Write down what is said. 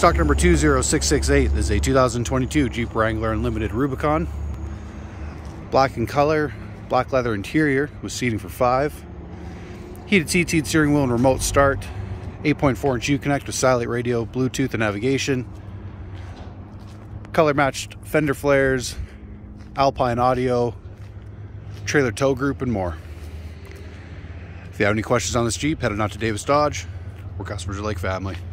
stock number 20668. This is a 2022 Jeep Wrangler Unlimited Rubicon. Black in color, black leather interior with seating for 5. Heated seats, heated steering wheel and remote start. 8.4-inch Uconnect with satellite radio, Bluetooth and navigation. Color matched fender flares, Alpine audio, trailer tow group and more. If you have any questions on this Jeep, head on out to Davis Dodge, where customers are like family.